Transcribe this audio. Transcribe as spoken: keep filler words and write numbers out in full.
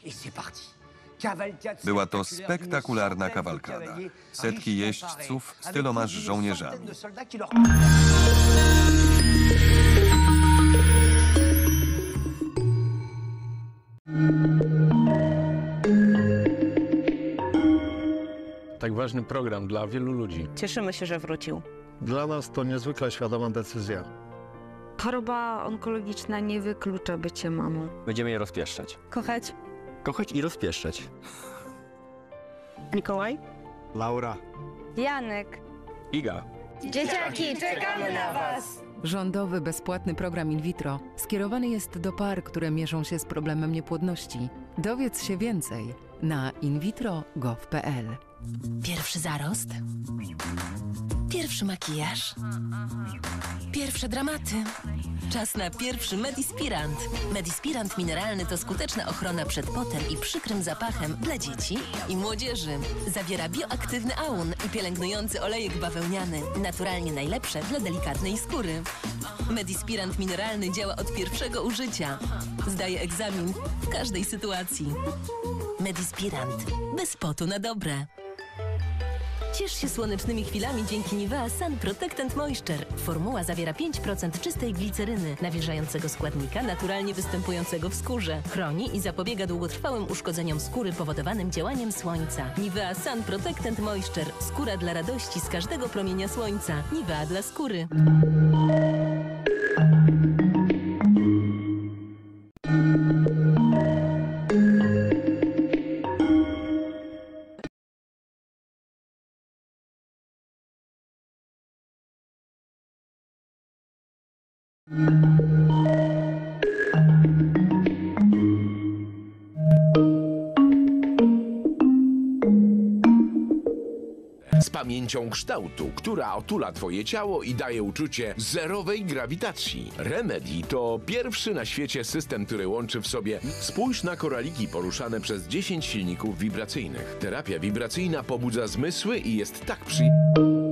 Była to spektakularna kawalkada. Setki jeźdźców z tyloma żołnierzami. Tak ważny program dla wielu ludzi. Cieszymy się, że wrócił. Dla nas to niezwykle świadoma decyzja. Choroba onkologiczna nie wyklucza bycia mamą. Będziemy je rozpieszczać. Kochać. Kochać i rozpieszczać. Mikołaj? Laura. Janek. Iga. Dzieciaki, czekamy na was! Rządowy, bezpłatny program in vitro skierowany jest do par, które mierzą się z problemem niepłodności. Dowiedz się więcej na invitro kropka gov kropka pl. Pierwszy zarost. Pierwszy makijaż. Pierwsze dramaty. Czas na pierwszy Medispirant. Medispirant mineralny to skuteczna ochrona przed potem i przykrym zapachem dla dzieci i młodzieży. Zawiera bioaktywny aun i pielęgnujący olejek bawełniany. Naturalnie najlepsze dla delikatnej skóry. Medispirant mineralny działa od pierwszego użycia. Zdaje egzamin w każdej sytuacji. Medispirant. Bez potu na dobre. Ciesz się słonecznymi chwilami dzięki Nivea Sun Protectant Moisture. Formuła zawiera pięć procent czystej gliceryny, nawilżającego składnika naturalnie występującego w skórze. Chroni i zapobiega długotrwałym uszkodzeniom skóry powodowanym działaniem słońca. Nivea Sun Protectant Moisture. Skóra dla radości z każdego promienia słońca. Nivea dla skóry. Z pamięcią kształtu, która otula twoje ciało i daje uczucie zerowej grawitacji. Remedy to pierwszy na świecie system, który łączy w sobie. Spójrz na koraliki poruszane przez dziesięć silników wibracyjnych. Terapia wibracyjna pobudza zmysły i jest tak przyjemna.